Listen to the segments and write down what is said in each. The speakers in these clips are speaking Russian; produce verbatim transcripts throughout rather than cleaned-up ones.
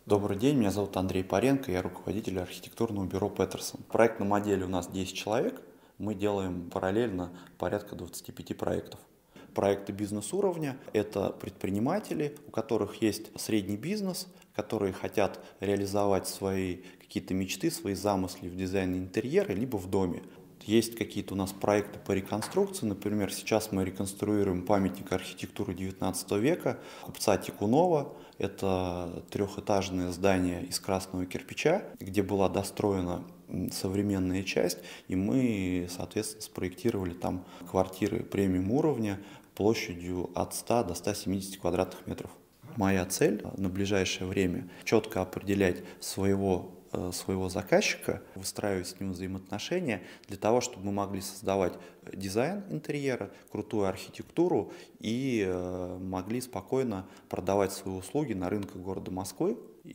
Добрый день, меня зовут Андрей Паренко, я руководитель архитектурного бюро Peterson. В проектном отделе у нас десять человек, мы делаем параллельно порядка двадцати пяти проектов. Проекты бизнес-уровня– это предприниматели, у которых есть средний бизнес, которые хотят реализовать свои какие-то мечты, свои замысли в дизайне интерьера, либо в доме. Есть какие-то у нас проекты по реконструкции, например, сейчас мы реконструируем памятник архитектуры девятнадцатого века купца Тикунова. Это трехэтажное здание из красного кирпича, где была достроена современная часть, и мы, соответственно, спроектировали там квартиры премиум уровня площадью от ста до ста семидесяти квадратных метров. Моя цель на ближайшее время четко определять своего своего заказчика, выстраивать с ним взаимоотношения для того, чтобы мы могли создавать дизайн интерьера, крутую архитектуру и могли спокойно продавать свои услуги на рынке города Москвы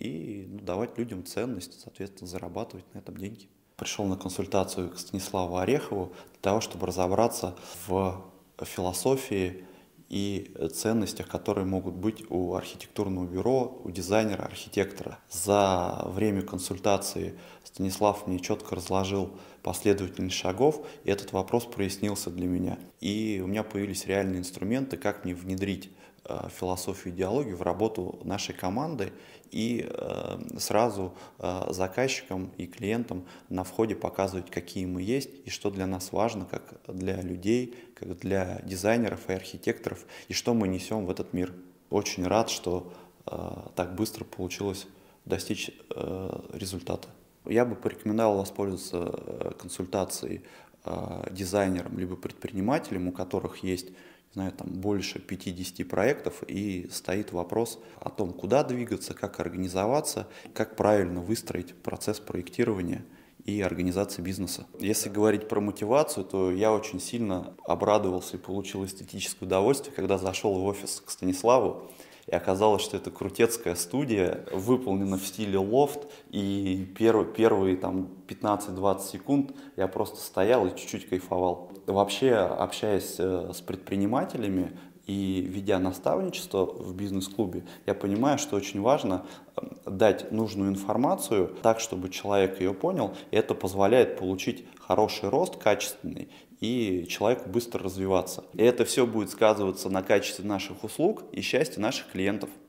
и ну, давать людям ценность, соответственно, зарабатывать на этом деньги. Пришел на консультацию к Станиславу Орехову для того, чтобы разобраться в философии и ценностях, которые могут быть у архитектурного бюро, у дизайнера, архитектора. За время консультации Станислав мне четко разложил последовательность шагов, и этот вопрос прояснился для меня. И у меня появились реальные инструменты, как мне внедрить э, философию и идеологию в работу нашей команды и э, сразу э, заказчикам и клиентам на входе показывать, какие мы есть и что для нас важно, как для людей, как для дизайнеров и архитекторов, и что мы несем в этот мир. Очень рад, что э, так быстро получилось достичь э, результата. Я бы порекомендовал воспользоваться консультацией э, дизайнером либо предпринимателем, у которых есть, не знаю, там больше пятидесяти проектов, и стоит вопрос о том, куда двигаться, как организоваться, как правильно выстроить процесс проектирования и организации бизнеса. Если говорить про мотивацию, то я очень сильно обрадовался и получил эстетическое удовольствие, когда зашел в офис к Станиславу, и оказалось, что это крутецкая студия, выполнена в стиле лофт, и первые, первые там пятнадцать-двадцать секунд я просто стоял и чуть-чуть кайфовал. Вообще, общаясь с предпринимателями и ведя наставничество в бизнес-клубе, я понимаю, что очень важно дать нужную информацию так, чтобы человек ее понял, и это позволяет получить хороший рост, качественный, и человеку быстро развиваться. И это все будет сказываться на качестве наших услуг и счастье наших клиентов.